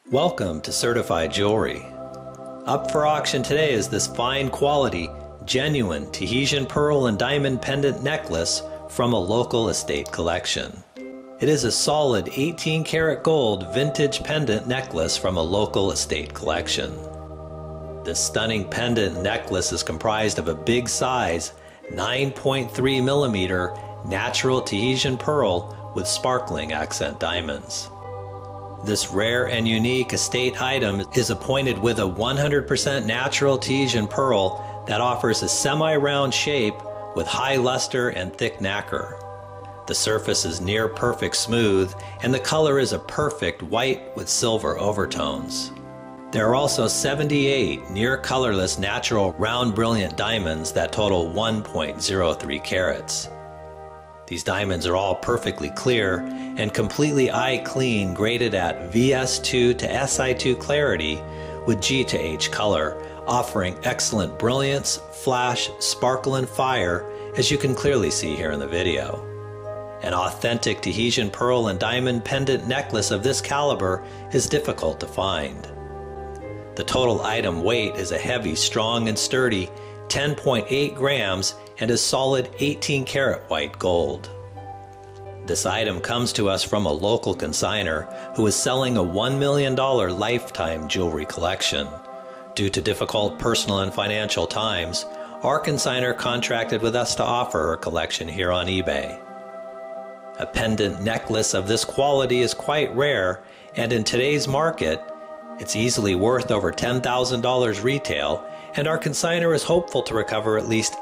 Welcome to Certified Jewelry. Up for auction today is this fine quality, genuine Tahitian pearl and diamond pendant necklace from a local estate collection. It is a solid 18 karat gold vintage pendant necklace from a local estate collection. This stunning pendant necklace is comprised of a big size 9.3 millimeter natural Tahitian pearl with sparkling accent diamonds. This rare and unique estate item is appointed with a 100% natural Tahitian pearl that offers a semi-round shape with high luster and thick nacre. The surface is near perfect smooth and the color is a perfect white with silver overtones. There are also 78 near colorless natural round brilliant diamonds that total 1.03 carats. These diamonds are all perfectly clear and completely eye clean, graded at VS2 to Si2 clarity with G to H color, offering excellent brilliance, flash, sparkle, and fire, as you can clearly see here in the video. An authentic Tahitian pearl and diamond pendant necklace of this caliber is difficult to find. The total item weight is a heavy, strong, and sturdy 10.8 grams and is solid 18 karat white gold. This item comes to us from a local consignor who is selling a $1 million lifetime jewelry collection. Due to difficult personal and financial times, our consignor contracted with us to offer her collection here on eBay. A pendant necklace of this quality is quite rare, and in today's market, it's easily worth over $10,000 retail, and our consignor is hopeful to recover at least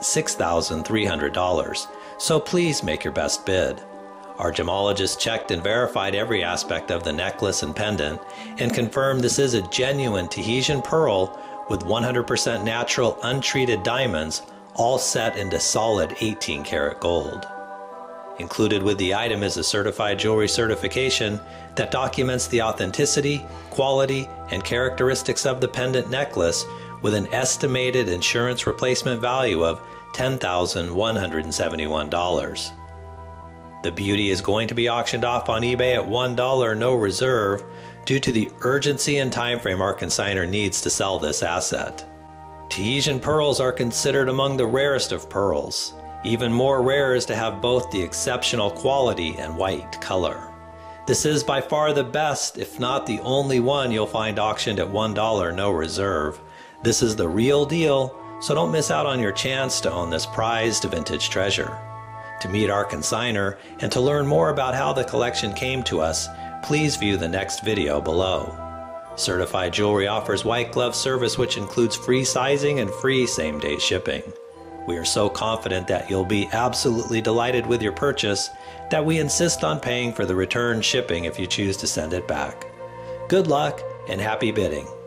$6,300, so please make your best bid. Our gemologist checked and verified every aspect of the necklace and pendant and confirmed this is a genuine Tahitian pearl with 100% natural untreated diamonds, all set into solid 18 karat gold. Included with the item is a certified jewelry certification that documents the authenticity, quality, and characteristics of the pendant necklace with an estimated insurance replacement value of $10,171. The beauty is going to be auctioned off on eBay at $1 no reserve due to the urgency and time frame our consignor needs to sell this asset. Tahitian pearls are considered among the rarest of pearls. Even more rare is to have both the exceptional quality and white color. This is by far the best, if not the only one you'll find auctioned at $1 no reserve. This is the real deal, so don't miss out on your chance to own this prized vintage treasure. To meet our consignor and to learn more about how the collection came to us, please view the next video below. Certified Jewelry offers white glove service, which includes free sizing and free same-day shipping. We are so confident that you'll be absolutely delighted with your purchase that we insist on paying for the return shipping if you choose to send it back. Good luck and happy bidding.